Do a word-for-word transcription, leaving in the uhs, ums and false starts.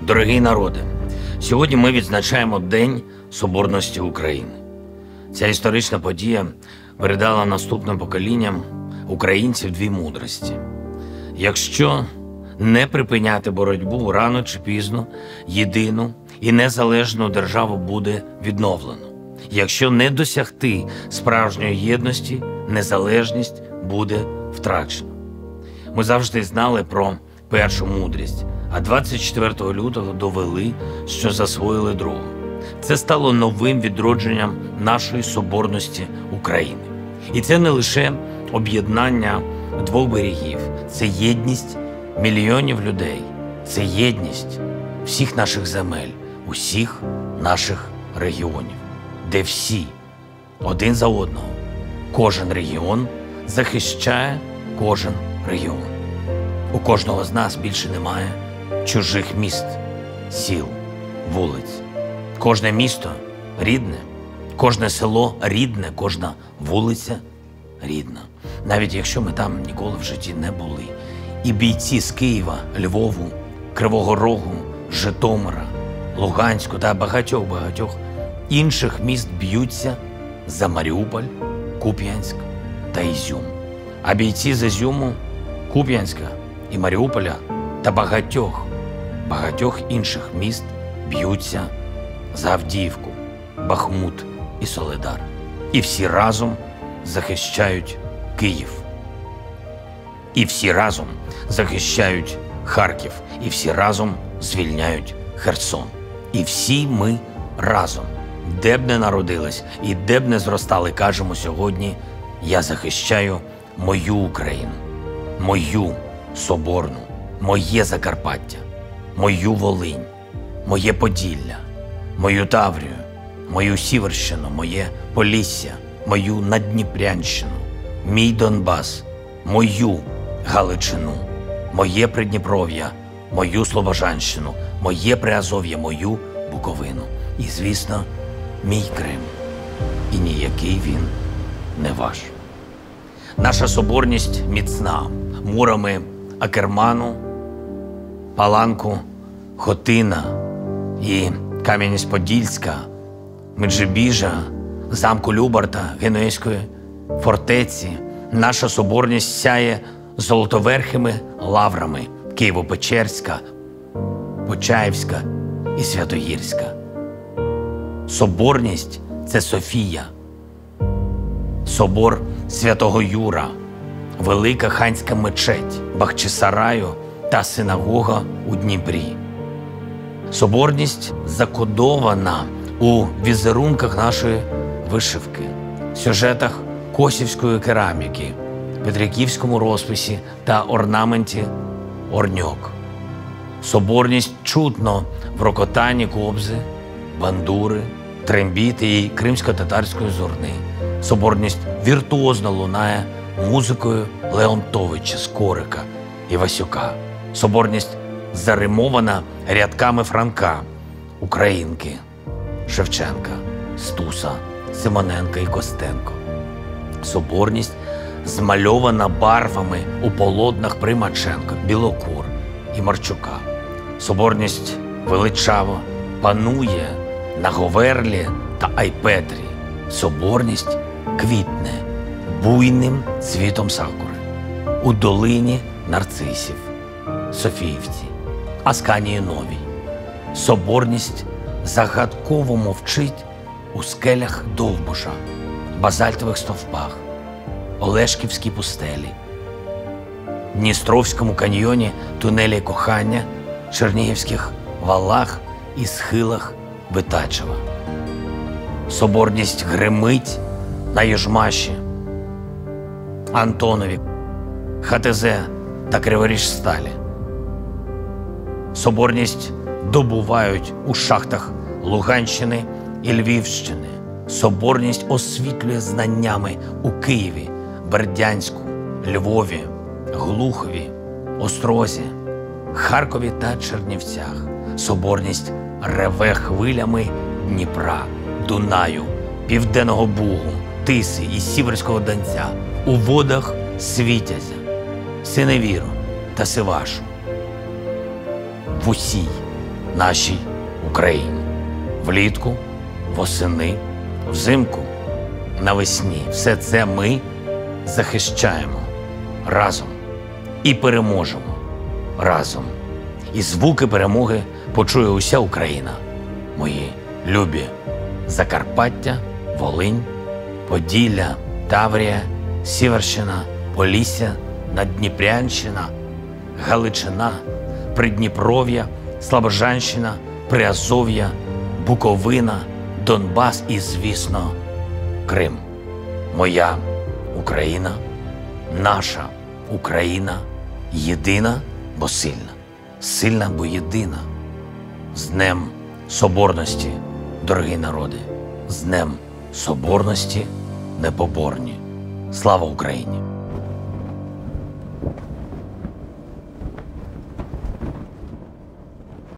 Дорогий народе, сьогодні ми відзначаємо День Соборності України. Ця історична подія передала наступним поколінням українців дві мудрості. Якщо не припиняти боротьбу, рано чи пізно єдину і незалежну державу буде відновлено. Якщо не досягти справжньої єдності, незалежність буде втрачена. Ми завжди знали про першу мудрість, а двадцять четвертого лютого довели, що засвоїли другу. Це стало новим відродженням нашої соборності України. І це не лише об'єднання двох берегів, це єдність мільйонів людей, це єдність всіх наших земель, усіх наших регіонів, де всі один за одного, кожен регіон захищає кожен регіон. У кожного з нас більше немає чужих міст, сіл, вулиць. Кожне місто рідне, кожне село рідне, кожна вулиця рідна. Навіть якщо ми там ніколи в житті не були. І бійці з Києва, Львову, Кривого Рогу, Житомира, Луганську та багатьох-багатьох інших міст б'ються за Маріуполь, Куп'янськ та Ізюм. А бійці з Ізюму, Куп'янська і Маріуполя та багатьох, багатьох інших міст б'ються за Авдіївку, Бахмут і Солидар. І всі разом захищають Київ. І всі разом захищають Харків. І всі разом звільняють Херсон. І всі ми разом, де б не народились і де б не зростали, кажемо сьогодні: я захищаю мою Україну, мою Соборну, моє Закарпаття, мою Волинь, моє Поділля, мою Таврію, мою Сіверщину, моє Полісся, мою Наддніпрянщину, мій Донбас, мою Галичину, моє Придніпров'я, мою Слобожанщину, моє Приазов'я, мою Буковину і, звісно, мій Крим. І ніякий він не ваш. Наша соборність міцна. Мурами Акерману, Паланку, Хотина і Кам'янець-Подільська, Меджибіжа, замку Любарта, Генуезької фортеці наша соборність сяє золотоверхими лаврами Києво-Печерська, Почаївська і Святогірська. Соборність – це Софія, собор Святого Юра, Велика ханська мечеть Бахчисараю та синагога у Дніпрі. Соборність закодована у візерунках нашої вишивки, сюжетах косівської кераміки, петриківському розписі та орнаменті орньок. Соборність чутно в рокотанні кобзи, бандури, трембіти і кримсько-татарської зурни. Соборність віртуозно лунає музикою Леонтовича, Скорика і Васюка. Соборність заримована рядками Франка, Українки, Шевченка, Стуса, Симоненка і Костенко. Соборність змальована барвами у полотнах Примаченка, Білокур і Марчука. Соборність величаво панує на Говерлі та Айпетрі. Соборність квітне буйним цвітом сакури у долині нарцисів, Софіївці, Асканії Новій. Соборність загадково мовчить у скелях Довбуша, базальтових стовпах, Олешківській пустелі, Дністровському каньйоні тунелі кохання, Чернігівських валах і схилах Витачева. Соборність гримить на Южмаші, Антонові, ХТЗ та Криворіжсталі. Соборність добувають у шахтах Луганщини і Львівщини. Соборність освітлює знаннями у Києві, Бердянську, Львові, Глухові, Острозі, Харкові та Чернівцях. Соборність реве хвилями Дніпра, Дунаю, Південного Бугу, Тиси і Сіверського Донця у водах Світязя, Синевіру та Сивашу. В усій нашій Україні. Влітку, восени, взимку, навесні. Все це ми захищаємо разом і переможемо разом. І звуки перемоги почує уся Україна. Мої любі Закарпаття, Волинь, Поділля, Таврія, Сіверщина, Полісся, Наддніпрянщина, Галичина, Придніпров'я, Слобожанщина, Приазов'я, Буковина, Донбас і, звісно, Крим. Моя Україна, наша Україна, єдина, бо сильна, сильна, бо єдина. З Днем Соборності, дорогі народи, з Днем Соборності, непоборні. Слава Україні!